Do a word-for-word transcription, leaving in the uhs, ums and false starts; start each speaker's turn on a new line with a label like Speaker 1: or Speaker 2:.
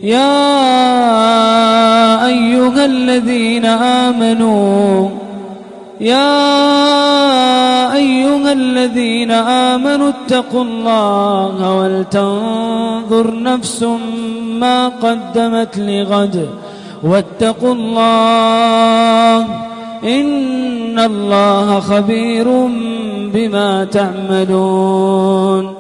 Speaker 1: يا أيها الذين آمنوا يا أيها الذين آمنوا اتقوا الله ولتنظر نفس ما قدمت لغد واتقوا الله إن الله خبير بما تعملون